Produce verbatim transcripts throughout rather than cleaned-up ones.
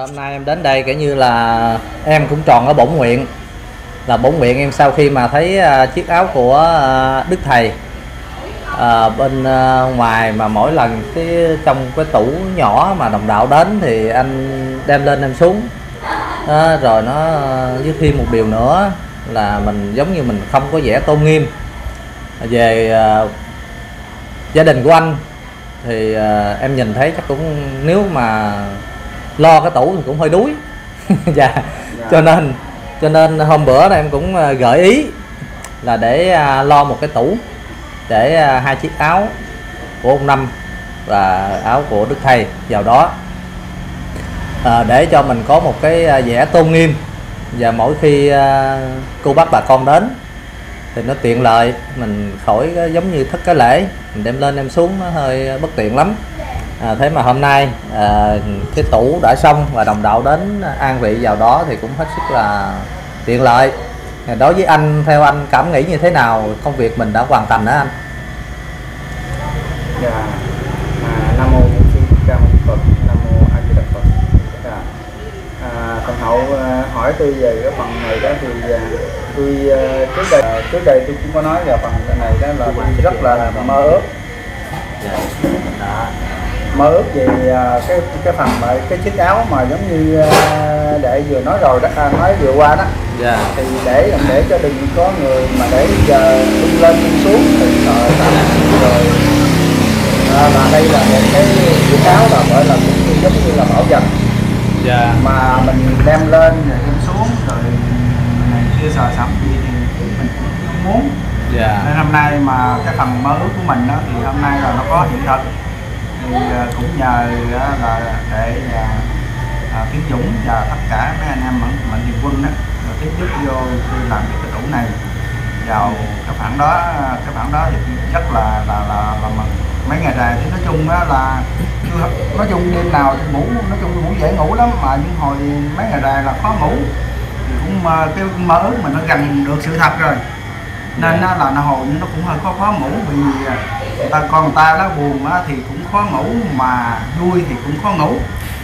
hôm nay em đến đây kể như là em cũng tròn ở bổn nguyện, là bổn nguyện em sau khi mà thấy uh, chiếc áo của uh, Đức Thầy uh, bên uh, ngoài mà mỗi lần cái trong cái tủ nhỏ mà đồng đạo đến thì anh đem lên em xuống uh, rồi nó uh, với thêm một điều nữa là mình giống như mình không có vẻ tôn nghiêm về uh, gia đình của anh thì uh, em nhìn thấy chắc cũng nếu mà lo cái tủ thì cũng hơi đuối. Dạ. Dạ. cho nên cho nên hôm bữa này em cũng uh, gợi ý là để uh, lo một cái tủ để uh, hai chiếc áo của ông Năm và áo của Đức Thầy vào đó, uh, để cho mình có một cái uh, vẻ tôn nghiêm, và mỗi khi uh, cô bác bà con đến thì nó tiện lợi, mình khỏi uh, giống như thất cái lễ mình đem lên em xuống nó hơi bất tiện lắm. À, thế mà hôm nay à, cái tủ đã xong và đồng đạo đến an vị vào đó thì cũng hết sức là tiện lợi. À, đối với anh, theo anh cảm nghĩ như thế nào công việc mình đã hoàn thành đó anh? Dạ, à, Nam mô Bổn Sư Thích Ca Mâu Ni Phật, Nam mô A Di Đà Phật. Dạ. À, thằng Hậu à, hỏi tôi về cái phần này đó thì à, tôi à, trước đây à, trước đây tôi cũng có nói về phần này đó là tôi rất là mơ ước. Dạ. Mơ ước về cái cái phần mà cái chiếc áo mà giống như đệ vừa nói rồi đó, à, nói vừa qua đó. Yeah. Thì để để cho đừng có người mà để giờ tung lên tung xuống thì rồi rồi à, là đây là một cái chiếc áo là gọi là cũng giống như là bảo vật. Yeah. Mà mình đem lên rồi đem xuống rồi này kia sờ sắm gì thì mình cũng không muốn. Yeah. Nên hôm nay mà cái phần mơ ước của mình đó thì hôm nay là nó có hiện thực. Thì cũng nhờ là để à, Tiến Dũng và tất cả mấy anh em mạnh thường quân đó tiếp giúp vô làm cái tủ này vào cái khoản đó. Cái khoản đó thì rất là là là, là mừng. Mấy ngày dài thì nói chung đó là nói chung đêm nào ngủ, nói chung ngủ dễ ngủ lắm, mà những hồi mấy ngày dài là khó ngủ thì cũng cái mơ ước mình nó gần được sự thật rồi, nên yeah. là nó hồi nó cũng hơi khó khó ngủ, vì người ta con người ta nó buồn á, thì cũng khó ngủ, mà vui thì cũng khó ngủ.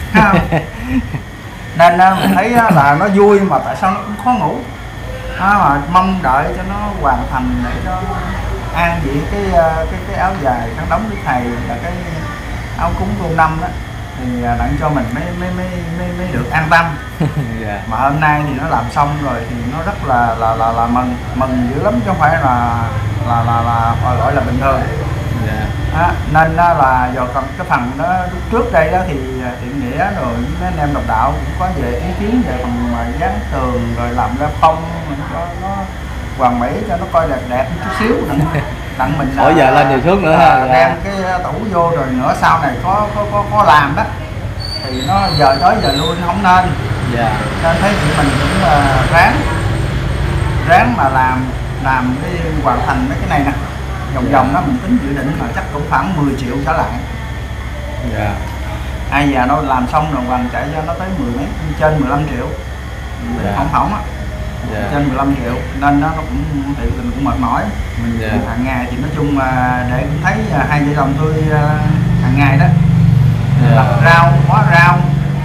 Nên mình thấy là nó vui mà tại sao nó cũng khó ngủ, à, mà mong đợi cho nó hoàn thành để cho an vị cái cái cái áo dài khăn đóng Đức Thầy là cái áo cúng cô Năm đó, thì đặng cho mình mới mới mới mới, mới được an tâm. Yeah. Mà hôm nay thì nó làm xong rồi thì nó rất là là là, là mừng mừng dữ lắm, chứ không phải là là là, là, là gọi là bình thường. Yeah. À, nên là do còn cái phần đó lúc trước đây đó thì Thiện Nghĩa rồi mấy anh em đồng đạo cũng có về ý kiến về phần mà dán tường rồi làm ra phong cho nó hoàn mỹ, cho nó coi đẹp đẹp một chút xíu, đặng, đặng mình mỗi giờ lên thì xuống nữa à, ha. Đem cái tủ vô rồi nữa sau này có có có, có làm đó thì nó giờ tới giờ lui nó không nên. Yeah. Nên thấy chị mình cũng uh, ráng ráng mà làm làm cái hoàn thành mấy cái này nè, vòng vòng đó mình tính dự định là chắc cũng khoảng mười triệu trở lại. Yeah. Ai già nó làm xong rồi hoàn chạy cho nó tới mười mấy, trên mười lăm triệu. Yeah. Không hỏng á. Yeah. Trên mười lăm triệu nên nó cũng thiện tình cũng mệt mỏi. Yeah. Hàng ngày thì nói chung để cũng thấy hai vợ chồng tôi hàng ngày đó. Yeah. Lặt rau, hóa rau,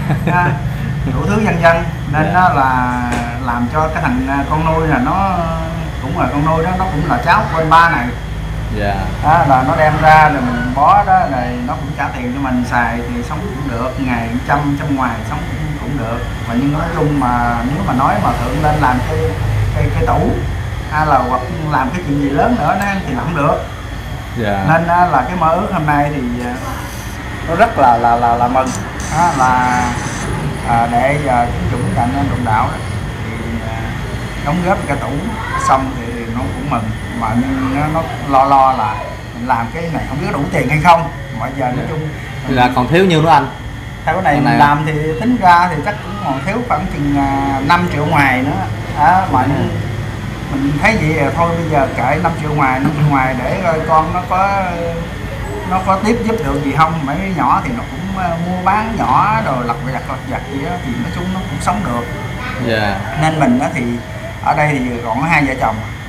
đủ thứ vân vân, nên yeah. nó là làm cho cái thằng con nuôi là nó cũng là con nuôi đó, nó cũng là cháu của anh ba này. Yeah. Đó là nó đem ra rồi mình bó đó, rồi nó cũng trả tiền cho mình xài thì sống cũng được, ngày trăm trăm ngoài sống cũng, cũng được. Mà nhưng nói chung mà nếu mà nói mà thượng lên làm cái cái cái tủ hay là hoặc làm cái chuyện gì lớn nữa nó thì làm được. Yeah. Nên là cái mơ ước hôm nay thì nó rất là là là, là mừng. Đó là à, để giờ Tiến Dũng cạnh anh đồng đạo đó, thì à, đóng góp cái tủ xong thì nó cũng mừng, mà nhưng nó, nó lo lo là mình làm cái này không biết đủ tiền hay không, mọi giờ nói chung mình... là còn thiếu nhiêu nữa anh? Theo cái này mình này làm thì tính ra thì chắc cũng còn thiếu khoảng chừng năm triệu ngoài nữa đó, mà ừ. mình thấy vậy là thôi bây giờ kệ năm triệu ngoài năm triệu ngoài để coi con nó có nó có tiếp giúp được gì không. Mấy đứa nhỏ thì nó cũng mua bán nhỏ rồi lặt vặt lặt vặt gì đó thì nói chung nó cũng sống được. Yeah. Nên mình đó thì ở đây thì còn có hai vợ chồng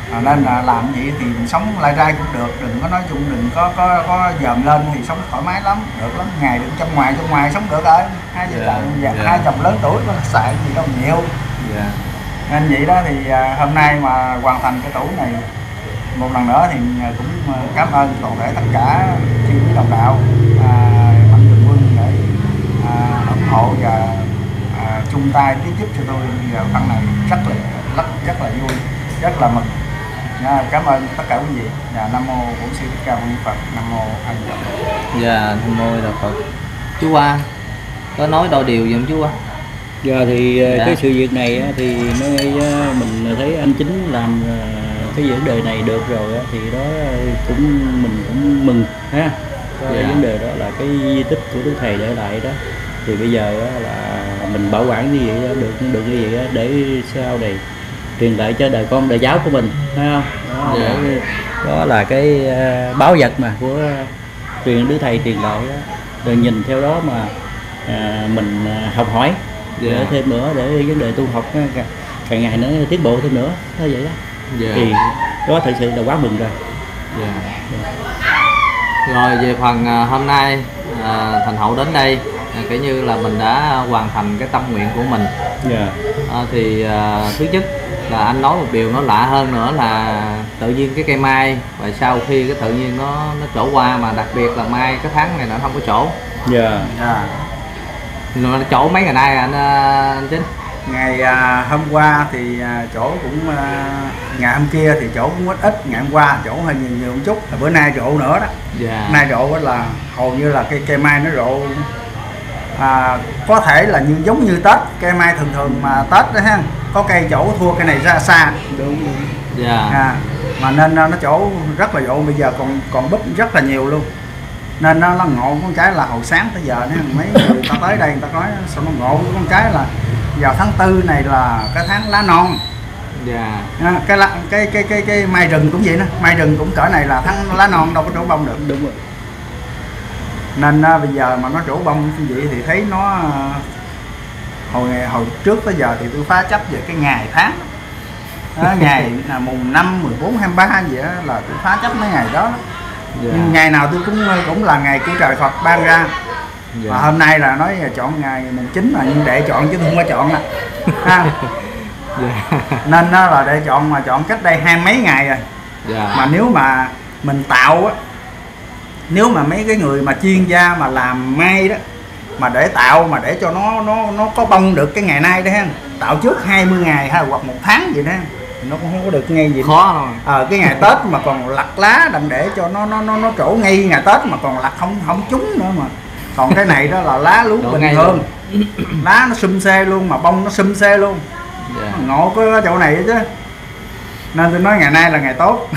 À, nên là làm gì thì mình sống lai rai cũng được, đừng có nói chung đừng có có có dòm lên thì sống thoải mái lắm, được lắm, ngày được trong ngoài trong ngoài sống được rồi. Hai vợ chồng yeah, yeah. hai chồng lớn tuổi có xài gì đâu nhiều. Yeah. Nên vậy đó thì à, hôm nay mà hoàn thành cái tủ này một lần nữa thì cũng cảm ơn toàn thể tất cả chư quý đồng đạo à, mạnh thường quân để à, ủng hộ và à, chung tay tiếp giúp cho tôi vào phần này rất là rất rất là vui, rất là mừng. À, cảm ơn tất cả quý vị. Và Nam mô Bổn Sư Thích Ca Mâu Ni Phật. Nam mô A Di Đà Phật. Dạ, Nam mô Đà Phật. Chú Hoa có nói đôi điều gì không chú Hoa? Giờ thì dạ. cái sự việc này thì mình thấy anh Chính làm cái vấn đề này được rồi thì đó cũng mình cũng mừng ha. Cái dạ. vấn đề đó là cái di tích của Đức Thầy để lại đó, thì bây giờ là mình bảo quản như vậy được được như vậy để sau này truyền lại cho đời con đời cháu của mình, phải không? Đó, dạ. để, đó là cái uh, báu vật mà của truyền Đức Thầy truyền lại đó. Rồi nhìn theo đó mà uh, mình uh, học hỏi dạ. để thêm nữa để vấn đề tu học uh, càng ngày nữa tiến bộ thêm nữa, như vậy đó. Dạ. Thì đó thật sự là quá mừng rồi. Dạ. Dạ. Rồi về phần uh, hôm nay uh, Thành Hậu đến đây uh, kiểu như là mình đã hoàn thành cái tâm nguyện của mình. Dạ. Uh, thì uh, thứ nhất là anh nói một điều nó lạ hơn nữa là tự nhiên cái cây mai và sau khi cái tự nhiên nó nó trổ qua, mà đặc biệt là mai cái tháng này nó không có trổ. Dạ. Yeah. Nó trổ mấy ngày nay anh, anh Chính? Ngày à, hôm qua thì à, chỗ cũng à, ngày hôm kia thì chỗ cũng ít ít, ngày hôm qua chỗ hơi nhiều nhiều một chút, là bữa nay rộ nữa đó. Yeah. Nay rộ là hầu như là cây cây mai nó rộ à, có thể là như giống như Tết, cây mai thường thường mà Tết đó ha, có cây chỗ thua cây này ra xa. Đúng. Yeah. À, mà nên nó chỗ rất là rộ, bây giờ còn còn búp rất là nhiều luôn. Nên nó, nó ngộ con cái là hồi sáng tới giờ nữa, mấy người ta tới đây người ta nói sao nó ngộ con cái là vào tháng tư này là cái tháng lá non. Yeah. À, cái, lá, cái cái cái cái mai rừng cũng vậy đó, mai rừng cũng cỡ này là tháng lá non, đâu có trổ bông được. Đúng rồi. Nên à, bây giờ mà nó trổ bông như vậy thì thấy nó à, hồi hồi trước tới giờ thì tôi phá chấp về cái ngày tháng đó, ngày là mùng năm, mười bốn, hai mươi ba vậy đó, là tôi phá chấp mấy ngày đó. Yeah. Nhưng ngày nào tôi cũng cũng là ngày của trời Phật ban ra. Yeah. Mà hôm nay là nói là chọn ngày mùng chín mà nhưng để chọn chứ tôi không có chọn nè. Ha. Yeah. Nên đó là để chọn mà chọn cách đây hai mấy ngày rồi. Yeah. Mà nếu mà mình tạo á, nếu mà mấy cái người mà chuyên gia mà làm may đó mà để tạo mà để cho nó nó nó có bông được cái ngày nay đó ha, tạo trước hai mươi ngày hay hoặc một tháng gì đó nó cũng không có được ngay gì khó rồi. Ờ à, cái ngày Tết mà còn lặt lá đừng để cho nó nó nó nó trổ ngay ngày Tết mà còn lặt không không trúng nữa mà. Còn cái này đó là lá lú bình thường, lá nó sum xê luôn mà bông nó sum xê luôn. Yeah. Ngộ có chỗ này chứ. Nên tôi nói ngày nay là ngày tốt.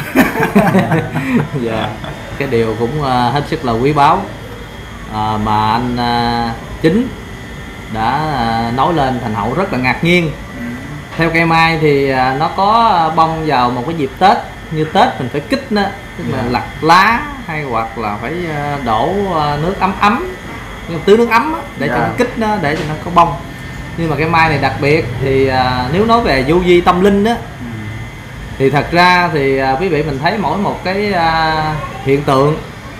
Yeah. Cái điều cũng uh, hết sức là quý báu à, mà anh uh, Chính đã uh, nói lên Thành Hậu rất là ngạc nhiên. Theo cây mai thì uh, nó có bông vào một cái dịp Tết, như Tết mình phải kích nó, tức là lặt lá hay hoặc là phải uh, đổ uh, nước ấm ấm, tưới nước ấm á, để yeah. cho nó kích nó, để cho nó có bông. Nhưng mà cây mai này đặc biệt thì uh, nếu nói về du di tâm linh á, ừ. thì thật ra thì uh, quý vị mình thấy mỗi một cái uh, hiện tượng,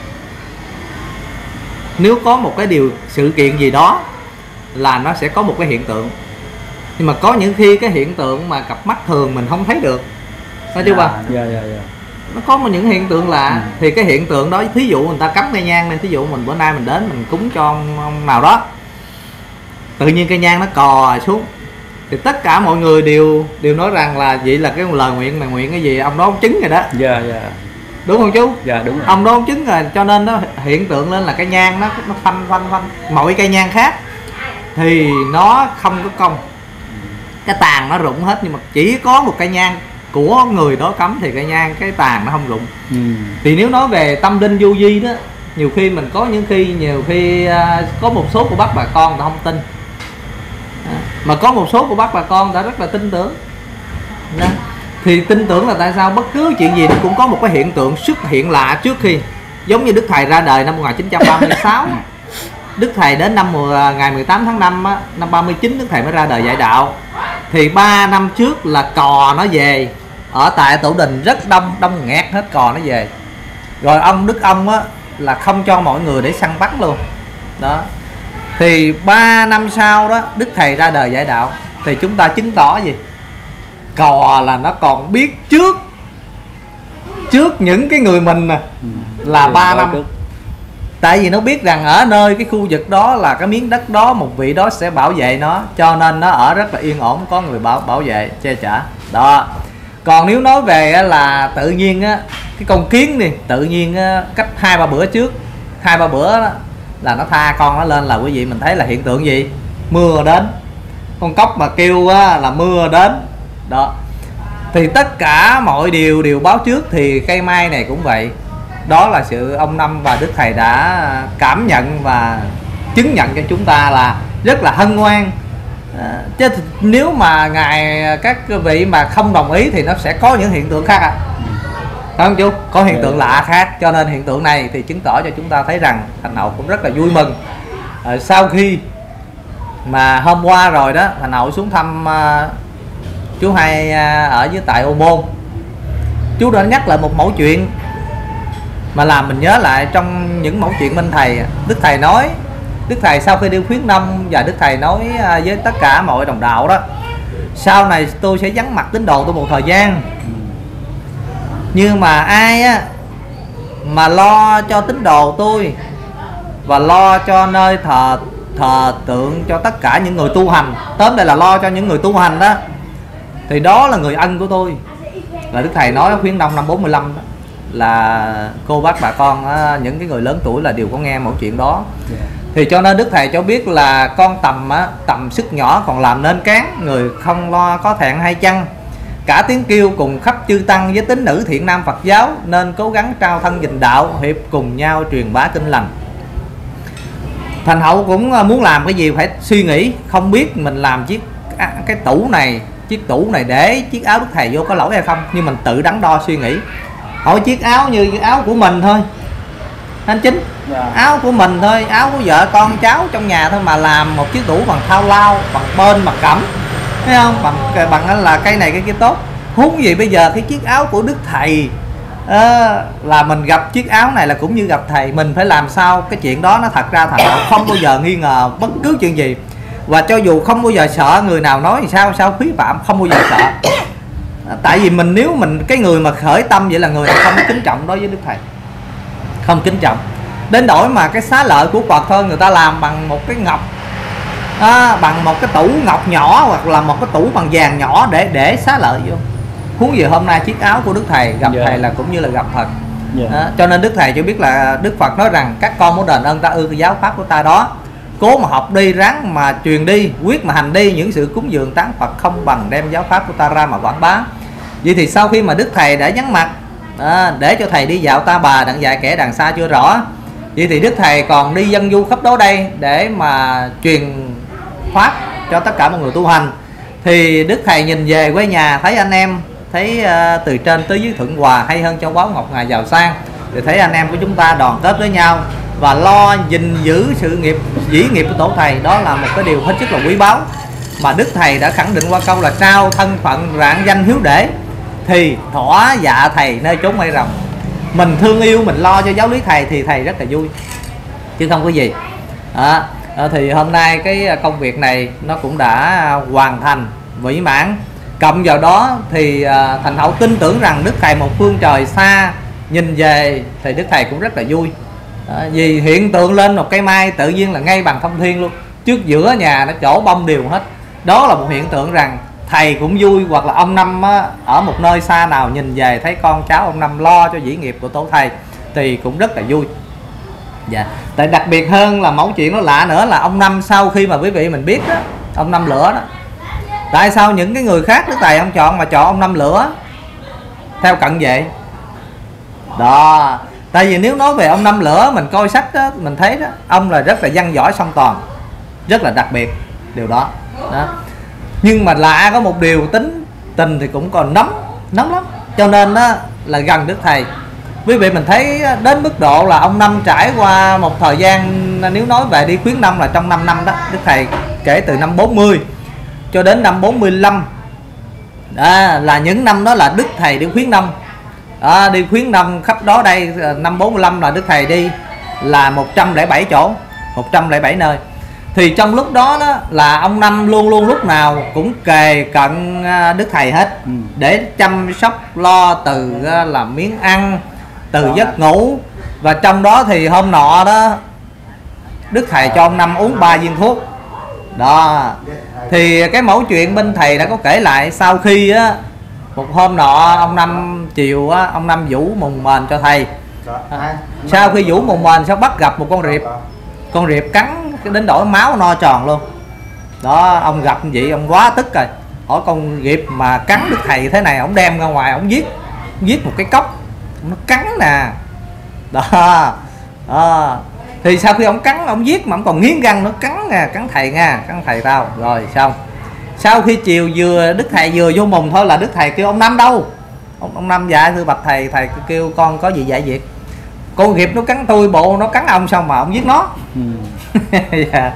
nếu có một cái điều sự kiện gì đó là nó sẽ có một cái hiện tượng. Nhưng mà có những khi cái hiện tượng mà cặp mắt thường mình không thấy được, phải chưa ba? Dạ dạ dạ. Nó có một những hiện tượng lạ. Ừ. Thì cái hiện tượng đó, thí dụ người ta cắm cây nhang lên, thí dụ mình bữa nay mình đến mình cúng cho ông, ông nào đó, tự nhiên cây nhang nó cò xuống, thì tất cả mọi người đều đều nói rằng là vậy là cái lời nguyện mà nguyện cái gì ông đó ông chứng rồi đó. Dạ dạ. Đúng không chú? Dạ đúng rồi. Ông đó ông chứng rồi, cho nên nó hiện tượng lên là cây nhang nó nó phanh phanh phanh. Mọi cây nhang khác thì nó không có công, cái tàn nó rụng hết, nhưng mà chỉ có một cây nhang của người đó cắm thì cây nhang cái tàn nó không rụng. Ừ. Thì nếu nói về tâm linh du di đó, nhiều khi mình có những khi nhiều khi uh, có một số của bác bà con ta không tin, à, mà có một số của bác bà con đã rất là tin tưởng. Đó. Thì tin tưởng là tại sao bất cứ chuyện gì nó cũng có một cái hiện tượng xuất hiện lạ trước khi. Giống như Đức Thầy ra đời năm một nghìn chín trăm ba mươi sáu, Đức Thầy đến năm ngày mười tám tháng năm á, năm ba mươi chín Đức Thầy mới ra đời dạy đạo. Thì ba năm trước là cò nó về ở tại tổ đình rất đông, đông nghẹt hết cò nó về. Rồi ông Đức ông á là không cho mọi người để săn bắn luôn đó. Thì ba năm sau đó Đức Thầy ra đời dạy đạo, thì chúng ta chứng tỏ gì? Cò là nó còn biết trước trước những cái người mình nè là ba năm. Tại vì nó biết rằng ở nơi cái khu vực đó là cái miếng đất đó, một vị đó sẽ bảo vệ nó, cho nên nó ở rất là yên ổn, có người bảo bảo vệ che chở đó. Còn nếu nói về là tự nhiên á, cái con kiến đi tự nhiên á, cách hai ba bữa trước, hai ba bữa đó, là nó tha con nó lên, là quý vị mình thấy là hiện tượng gì? Mưa đến. Con cóc mà kêu á, là mưa đến đó. Thì tất cả mọi điều đều báo trước, thì cây mai này cũng vậy. Đó là sự ông Năm và Đức Thầy đã cảm nhận và chứng nhận cho chúng ta là rất là hân hoan. À, chứ nếu mà ngài các vị mà không đồng ý thì nó sẽ có những hiện tượng khác à. Phải không chú? Có hiện tượng lạ khác. Cho nên hiện tượng này thì chứng tỏ cho chúng ta thấy rằng Thành Hậu cũng rất là vui mừng. À, sau khi mà hôm qua rồi đó, Thành Hậu xuống thăm uh, chú Hai uh, ở dưới tại Ô Môn. Chú đã nhắc lại một mẫu chuyện mà làm mình nhớ lại trong những mẫu chuyện bên Thầy. Đức Thầy nói, Đức Thầy sau khi đi khuyến nông và Đức Thầy nói uh, với tất cả mọi đồng đạo đó, sau này tôi sẽ vắng mặt tín đồ tôi một thời gian, nhưng mà ai á mà lo cho tín đồ tôi và lo cho nơi thờ thờ tượng cho tất cả những người tu hành, tóm đây là lo cho những người tu hành đó, thì đó là người ân của tôi. Là Đức Thầy nói khuyến nông năm bốn mươi lăm đó, là cô bác bà con những cái người lớn tuổi là đều có nghe mẫu chuyện đó. Thì cho nên Đức Thầy cho biết là con tầm á, tầm sức nhỏ còn làm nên cán, người không lo có thẹn hay chăng. Cả tiếng kêu cùng khắp chư tăng với tín nữ thiện nam Phật giáo, nên cố gắng trao thân gìn đạo, hiệp cùng nhau truyền bá kinh lành. Thành Hậu cũng muốn làm cái gì phải suy nghĩ, không biết mình làm chiếc cái tủ này, chiếc tủ này để chiếc áo Đức Thầy vô có lỗi hay không, nhưng mình tự đắn đo suy nghĩ. Hỏi chiếc áo như cái áo của mình thôi anh Chính, yeah. Áo của mình thôi, áo của vợ con cháu trong nhà thôi mà làm một chiếc tủ bằng thao lao, bằng bên, bằng cẩm, thấy không? Bằng bằng là cây này cây kia tốt. Huống gì bây giờ cái chiếc áo của Đức Thầy à, là mình gặp chiếc áo này là cũng như gặp Thầy. Mình phải làm sao cái chuyện đó nó thật ra Thành Hậu không bao giờ nghi ngờ bất cứ chuyện gì. Và cho dù không bao giờ sợ người nào nói sao sao phí phạm, không bao giờ sợ. À, tại vì mình nếu mình cái người mà khởi tâm vậy là người không kính trọng đối với Đức Thầy, không kính trọng. Đến đổi mà cái xá lợi của Phật thôi, người ta làm bằng một cái ngọc à, bằng một cái tủ ngọc nhỏ, hoặc là một cái tủ bằng vàng nhỏ để để xá lợi vô. Huống gì hôm nay chiếc áo của Đức Thầy gặp yeah. Thầy là cũng như là gặp Phật. Yeah. À, cho nên Đức Thầy cho biết là Đức Phật nói rằng các con muốn đền ơn ta ư cái giáo pháp của ta đó, cố mà học đi, ráng mà truyền đi, quyết mà hành đi, những sự cúng dường tán Phật không bằng đem giáo pháp của ta ra mà quảng bá. Vậy thì sau khi mà Đức Thầy đã vắng mặt à, để cho Thầy đi dạo Ta Bà đặng dạy kẻ đằng xa chưa rõ, vậy thì Đức Thầy còn đi dân du khắp đó đây để mà truyền pháp cho tất cả mọi người tu hành. Thì Đức Thầy nhìn về quê nhà thấy anh em, thấy uh, từ trên tới dưới thuận hòa, hay hơn châu báu ngọc ngà giàu sang, thì thấy anh em của chúng ta đoàn kết với nhau và lo gìn giữ sự nghiệp dĩ nghiệp của tổ Thầy. Đó là một cái điều hết sức là quý báu mà Đức Thầy đã khẳng định qua câu là trao thân phận rạng danh hiếu để, thì thỏa dạ Thầy nơi chốn mây rồng. Mình thương yêu, mình lo cho giáo lý Thầy thì Thầy rất là vui, chứ không có gì. À, thì hôm nay cái công việc này nó cũng đã hoàn thành mỹ mãn. Cộng vào đó thì Thành Hậu tin tưởng rằng Đức Thầy một phương trời xa nhìn về thì Đức Thầy cũng rất là vui. À, vì hiện tượng lên một cây mai tự nhiên là ngay bằng thông thiên luôn, trước giữa nhà nó chỗ bông đều hết. Đó là một hiện tượng rằng Thầy cũng vui, hoặc là ông Năm á, ở một nơi xa nào nhìn về thấy con cháu ông Năm lo cho dĩ nghiệp của tổ Thầy thì cũng rất là vui. Dạ. Tại đặc biệt hơn là mẫu chuyện nó lạ nữa là ông Năm sau khi mà quý vị mình biết đó, ông Năm Lửa đó, tại sao những cái người khác Đức Thầy ông chọn mà chọn ông Năm Lửa theo cận vệ đó? Tại vì nếu nói về ông Năm Lửa, mình coi sách đó, mình thấy đó, ông là rất là văn võ song toàn, rất là đặc biệt điều đó, đó. Nhưng mà lạ có một điều, tính tình thì cũng còn nóng nóng lắm, cho nên đó là gần Đức Thầy. Quý vị mình thấy đến mức độ là ông Năm trải qua một thời gian, nếu nói về đi khuyến nông là trong năm năm đó, Đức Thầy kể từ năm bốn mươi cho đến năm bốn mươi lăm đó, là những năm đó là Đức Thầy đi khuyến nông, đó, đi khuyến nông khắp đó đây. Năm bốn mươi lăm là Đức Thầy đi là một trăm lẻ bảy chỗ, một trăm lẻ bảy nơi. Thì trong lúc đó, đó là ông Năm luôn luôn lúc nào cũng kề cận Đức Thầy hết, ừ. để chăm sóc lo từ là miếng ăn, từ đó giấc ngủ. Và trong đó thì hôm nọ đó Đức Thầy cho ông Năm uống ba viên thuốc đó. Thì cái mẫu chuyện bên thầy đã có kể lại, sau khi á một hôm nọ ông Năm chiều á, ông Năm vũ mùng mền cho thầy. À, sau khi vũ mùng mền xong bắt gặp một con riệp, con riệp cắn đến đổi máu no tròn luôn đó. Ông gặp như vậy ông quá tức rồi, hỏi con riệp mà cắn Đức Thầy thế này, ông đem ra ngoài ông giết, giết một cái cốc, nó cắn nè đó. À, thì sau khi ông cắn ông giết mà ông còn nghiến răng nó cắn nè, cắn thầy nha, cắn thầy tao. Rồi xong, sau khi chiều vừa Đức Thầy vừa vô mùng thôi là Đức Thầy kêu ông Năm đâu. Ông, ông Năm dạ thưa bạch thầy, thầy kêu con có gì dạy việc. Con riệp nó cắn tôi, bộ nó cắn ông sao mà ông giết nó. Ừ. Dạ.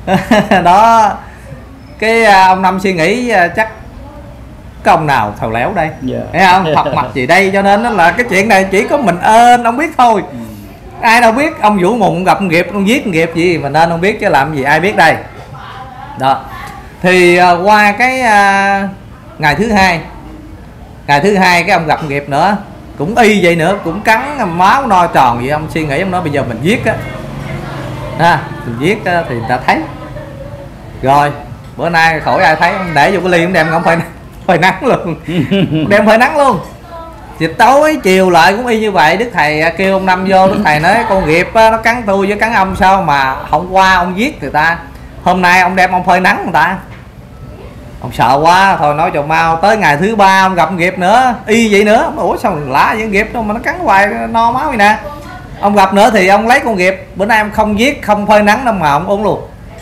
Đó cái ông Năm suy nghĩ chắc có ông nào thầu léo đây, yeah. Thấy không, thật mặt gì đây, cho nên là cái chuyện này chỉ có mình ơn ông biết thôi. Ừ. Ai đâu biết, ông vũ mùng gặp con riệp, ông giết con riệp gì mà nên ông biết, chứ làm gì ai biết đây. Đó thì uh, qua cái uh, ngày thứ hai, ngày thứ hai cái ông gặp con riệp nữa, cũng y vậy nữa, cũng cắn máu no tròn vậy. Ông suy nghĩ ông nói bây giờ mình giết á, à, mình giết á, thì người ta thấy rồi bữa nay khỏi ai thấy, ông để vô cái ly ông đem ông phơi phơi nắng luôn. Đem phơi nắng luôn. Thì tối chiều lại cũng y như vậy. Đức Thầy kêu ông Năm vô, Đức Thầy nói con riệp á, nó cắn tôi với cắn ông sao mà hôm qua ông giết người ta, hôm nay ông đem ông phơi nắng người ta. Ông sợ quá thôi nói cho mau. Tới ngày thứ ba ông gặp riệp nữa y vậy nữa. Ủa sao lạ vậy, riệp đâu mà nó cắn hoài no máu vậy nè. Ông gặp nữa thì ông lấy con riệp, bữa nay ông không giết không phơi nắng đâu mà ông uống luôn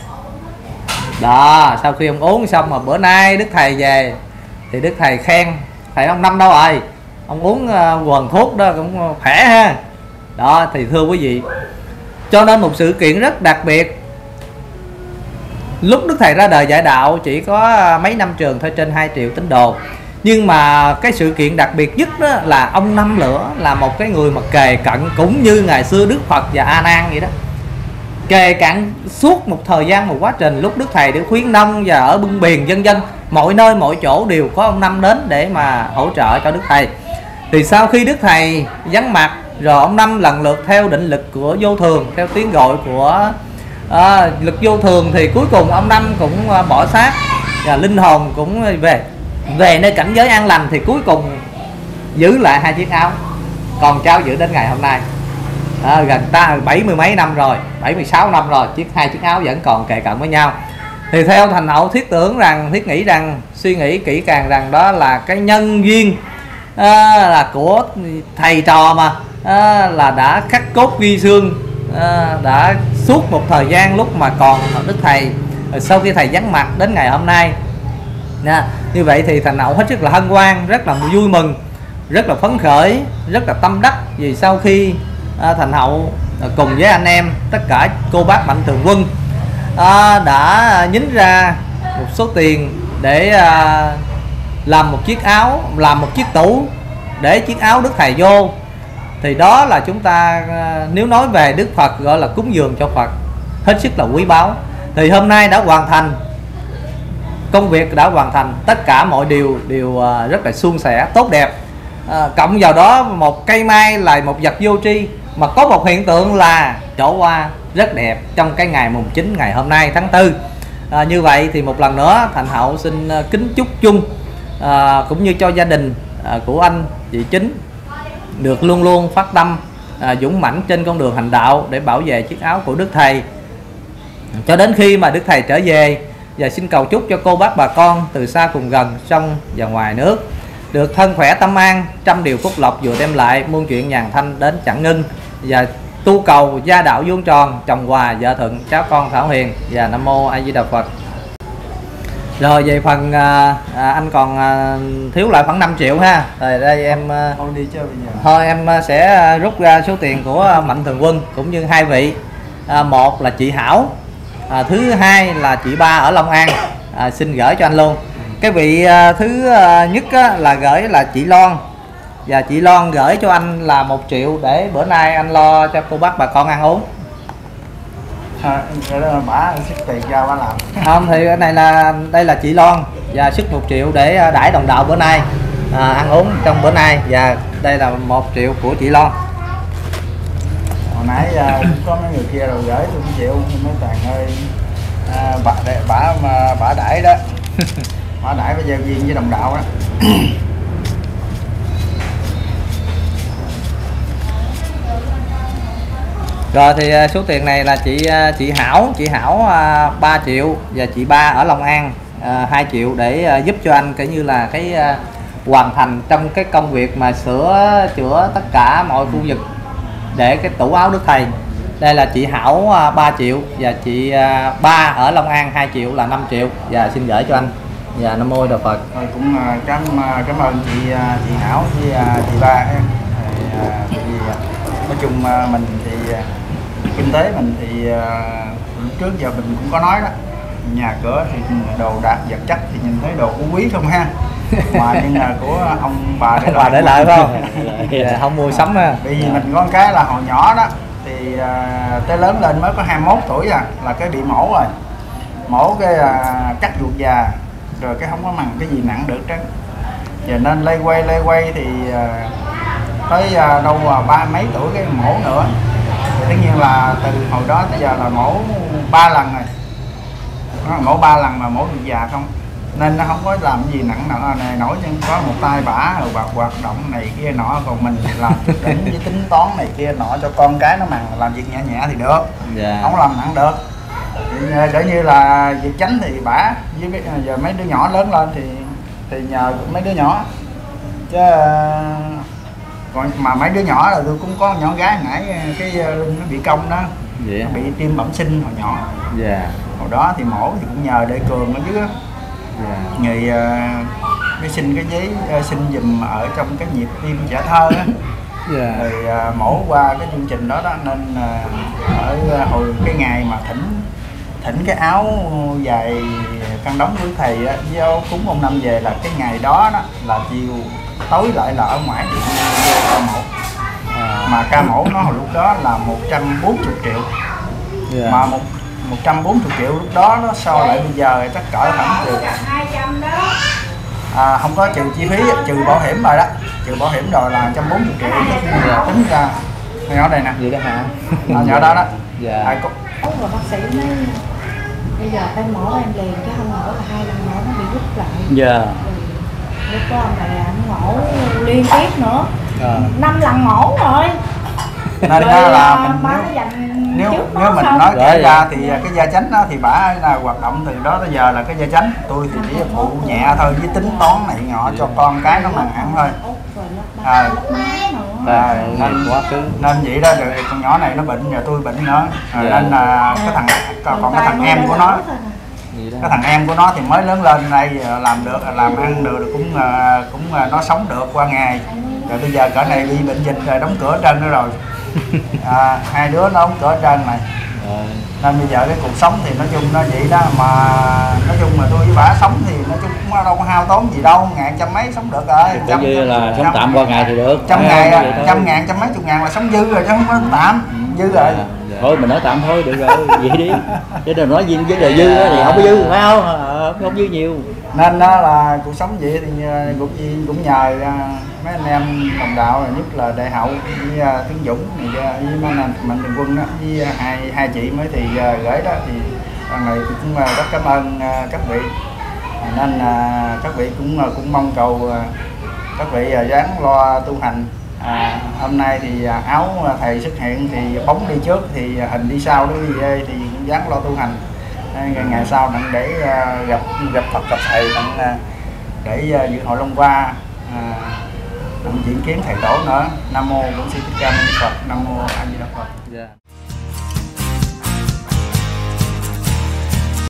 đó. Sau khi ông uống xong mà bữa nay Đức Thầy về thì Đức Thầy khen thầy ông Năm đâu rồi, ông uống uh, quần thuốc đó cũng khỏe ha. Đó thì thưa quý vị, cho nên một sự kiện rất đặc biệt. Lúc Đức Thầy ra đời dạy đạo chỉ có mấy năm trường thôi, trên hai triệu tín đồ. Nhưng mà cái sự kiện đặc biệt nhất đó là ông Năm Lửa là một cái người mà kề cận, cũng như ngày xưa Đức Phật và A Nan vậy đó, kề cận suốt một thời gian, một quá trình lúc Đức Thầy đi khuyến nông và ở bưng biển vân vân, mọi nơi mọi chỗ đều có ông Năm đến để mà hỗ trợ cho Đức Thầy. Thì sau khi Đức Thầy vắng mặt rồi, ông Năm lần lượt theo định lực của vô thường, theo tiếng gọi của à, lực vô thường, thì cuối cùng ông Năm cũng bỏ xác và linh hồn cũng về về nơi cảnh giới an lành. Thì cuối cùng giữ lại hai chiếc áo, còn trao giữ đến ngày hôm nay. À, gần ta bảy mươi mấy năm rồi, bảy mươi sáu năm rồi, chiếc hai chiếc áo vẫn còn kề cận với nhau. Thì theo Thành Hậu thiết tưởng rằng, thiết nghĩ rằng, suy nghĩ kỹ càng rằng đó là cái nhân duyên à, là của thầy trò mà à, là đã khắc cốt ghi xương à, đã suốt một thời gian lúc mà còn Đức Thầy, sau khi thầy vắng mặt đến ngày hôm nay. Nha, như vậy thì Thành Hậu hết sức là hân hoan, rất là vui mừng, rất là phấn khởi, rất là tâm đắc. Vì sau khi à, Thành Hậu à, cùng với anh em tất cả cô bác mạnh thường quân à, đã nhính ra một số tiền để à, làm một chiếc áo, làm một chiếc tủ để chiếc áo Đức Thầy vô. Thì đó là chúng ta à, nếu nói về Đức Phật gọi là cúng dường cho Phật, hết sức là quý báu. Thì hôm nay đã hoàn thành, công việc đã hoàn thành, tất cả mọi điều đều à, rất là suôn sẻ, tốt đẹp. À, cộng vào đó một cây mai là một vật vô tri, mà có một hiện tượng là trổ hoa rất đẹp trong cái ngày mùng chín ngày hôm nay tháng tư. À, như vậy thì một lần nữa Thành Hậu xin kính chúc chung à, cũng như cho gia đình à, của anh chị Chính được luôn luôn phát tâm à, dũng mãnh trên con đường hành đạo để bảo vệ chiếc áo của Đức Thầy cho đến khi mà Đức Thầy trở về. Và xin cầu chúc cho cô bác bà con từ xa cùng gần, trong và ngoài nước được thân khỏe tâm an, trăm điều phúc lộc vừa đem lại, muôn chuyện nhàn thanh đến chẳng ngưng. Và tu cầu gia đạo vuông tròn, chồng hòa vợ thuận, cháu con thảo hiền. Và Nam Mô A Di Đà Phật. Rồi về phần à, à, anh còn à, thiếu lại khoảng năm triệu ha. Rồi đây em à, thôi đi chơi bây giờ. Thôi em sẽ rút ra số tiền của mạnh thường quân cũng như hai vị. À, một là chị Hảo, à, thứ hai là chị Ba ở Long An, à, xin gửi cho anh luôn. cái vị à, thứ à, nhất á, là gửi là chị Loan, và chị Loan gửi cho anh là một triệu để bữa nay anh lo cho cô bác bà con ăn uống. À, cái đó là bả sức tiền ra bả làm. Không thì cái này là đây là chị Loan và sức một triệu để à, đãi đồng đạo bữa nay à, ăn uống trong bữa nay, và đây là một triệu của chị Loan. Hồi nãy à, cũng có mấy người kia rồi gửi tôi một triệu, mấy Toàn ơi à, bả bả mà bả đãi đó. Bả đãi với giao viên với đồng đạo đó. Rồi thì số tiền này là chị chị Hảo, chị Hảo ba triệu và chị Ba ở Long An hai triệu để giúp cho anh cái như là cái hoàn thành trong cái công việc mà sửa chữa tất cả mọi khu vực để cái tủ áo Đức Thầy. Đây là chị Hảo ba triệu và chị Ba ở Long An hai triệu là năm triệu, và xin gửi cho anh. Và Nam Mô Đạo Phật. Rồi cũng cảm cảm ơn chị chị Hảo với chị Ba. Thì, nói chung mình thì kinh tế mình thì lúc trước giờ mình cũng có nói đó, nhà cửa thì đồ đạc vật chất thì nhìn thấy đồ quý không ha, mà nhưng là của ông bà để lại để lại phải không? Dạ, không mua sắm ha. Bởi vì mình có một cái là hồi nhỏ đó thì uh, tới lớn lên mới có hai mươi mốt tuổi à, là cái bị mổ rồi, mổ cái uh, cắt ruột già rồi cái không có mằng cái gì nặng được trơn, giờ nên lây quay lây quay thì uh, tới uh, đâu uh, ba mấy tuổi cái mổ nữa. Thì tất nhiên là từ hồi đó tới giờ là mổ ba lần rồi, nó mổ ba lần mà mổ ruột già không, nên nó không có làm gì nặng nặng này nổi, nhưng có một tay bả rồi bạc hoạt động này kia nọ, còn mình làm chút đỉnh với tính toán này kia nọ cho con cái nó mằng làm việc nhẹ nhẹ thì được, yeah. Không làm nặng được. Để như là việc chánh thì bả với giờ mấy đứa nhỏ lớn lên thì thì nhờ mấy đứa nhỏ chứ còn mà mấy đứa nhỏ là tôi cũng có nhỏ gái nãy cái lưng nó bị cong đó, yeah. Nó bị tim bẩm sinh hồi nhỏ, yeah. Hồi đó thì mổ thì cũng nhờ để Cường ở dưới, yeah. Người uh, mới xin cái giấy uh, xin giùm ở trong cái nhịp tim trẻ thơ á, yeah. Rồi uh, mổ qua cái chương trình đó đó nên uh, ở uh, hồi cái ngày mà thỉnh thỉnh cái áo dài căng đóng của thầy á, với áo cúng ông Năm về là cái ngày đó đó là chiều tối lại là ở ngoài điện ca mổ, à. Mà ca mổ nó hồi lúc đó là một trăm bốn mươi triệu, yeah. Mà một một trăm bốn mươi triệu lúc đó nó so lại bây giờ chắc cỡ khoảng từ à, không có trừ chi phí, trừ bảo hiểm rồi đó, trừ bảo hiểm rồi là một trăm bốn mươi triệu, giờ tính ra nhỏ đây nè, gì đó hả? À, nhỏ đó đó, dạ. Ai có rồi bác sĩ nói bây giờ em mổ em liền chứ không mổ là hai lần mổ nó bị rút lại, dạ. Lúc đó ông này anh mổ liên tiếp nữa, năm lần mổ rồi. Nên ra là mình nếu nếu, nếu mình nói kể ra thì cái gia chánh đó thì bả là hoạt động từ đó tới giờ là cái gia chánh, tôi thì chỉ phụ nhẹ thôi với tính toán này nhỏ cho con cái nó màng ăn thôi. À, à, nên, nên vậy đó, rồi con nhỏ này nó bệnh rồi tôi bệnh nữa, à, nên là cái thằng còn cái thằng em của nó, cái thằng em của nó thì mới lớn lên đây làm được, làm ăn được cũng cũng nó sống được qua ngày, rồi bây giờ cỡ này bị bệnh dịch rồi đóng cửa trơn nữa rồi. À, hai đứa nó đóng cửa trơn này, nên bây giờ cái cuộc sống thì nói chung nó vậy đó, mà nói chung mà tôi với bả sống thì nói chung cũng đâu có hao tốn gì đâu, ngàn trăm mấy sống được rồi, trăm như là sống tạm qua ngày thì được, trăm ngày trăm ngàn trăm mấy chục ngàn là sống dư rồi chứ không có tạm dư rồi. Thôi mình nói tạm thôi được rồi, vậy đi, chứ đừng nói gì vấn đề dư thì không có dư phải không, không, không dư nhiều. Nên đó là cuộc sống vậy thì cũng cũng nhờ mấy anh em đồng đạo, nhất là Đại Hậu với Tiến Dũng này, với mấy anh Mạnh Thường Quân đó, với hai hai chị mới thì gửi đó, thì lần này thì cũng rất cảm ơn các vị, nên các vị cũng cũng mong cầu các vị ráng lo tu hành. À, hôm nay thì áo thầy xuất hiện thì bóng đi trước thì hình đi sau, đối với thì cũng dám lo tu hành, ngày, ngày sau đặng để uh, gặp gặp Phật gặp thầy, đặng uh, để uh, dự hội Long Hoa, uh, đặng diễn kiến thầy tổ nữa. Nam mô Bổn Sư Thích Ca Mâu Ni Phật. Nam mô A Di Đà Phật. Yeah.